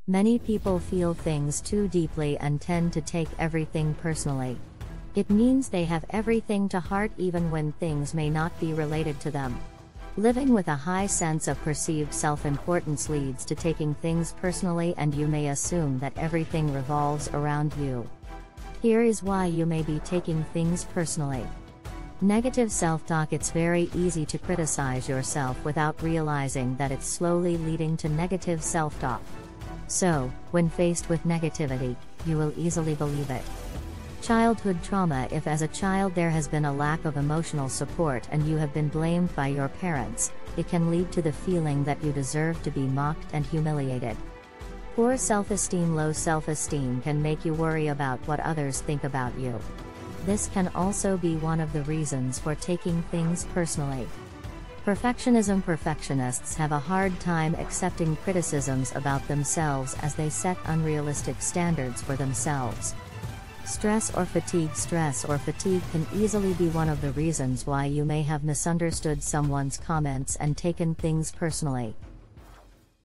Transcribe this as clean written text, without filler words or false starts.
Many people feel things too deeply and tend to take everything personally. It means they have everything to heart even when things may not be related to them. Living with a high sense of perceived self-importance leads to taking things personally, and you may assume that everything revolves around you. Here is why you may be taking things personally. Negative self-talk. It's very easy to criticize yourself without realizing that it's slowly leading to negative self-talk. So, when faced with negativity, you will easily believe it. Childhood trauma. If as a child there has been a lack of emotional support and you have been blamed by your parents, it can lead to the feeling that you deserve to be mocked and humiliated. Poor self-esteem. Low self-esteem can make you worry about what others think about you. This can also be one of the reasons for taking things personally. Perfectionism. Perfectionists have a hard time accepting criticisms about themselves as they set unrealistic standards for themselves. Stress or fatigue. Stress or fatigue can easily be one of the reasons why you may have misunderstood someone's comments and taken things personally.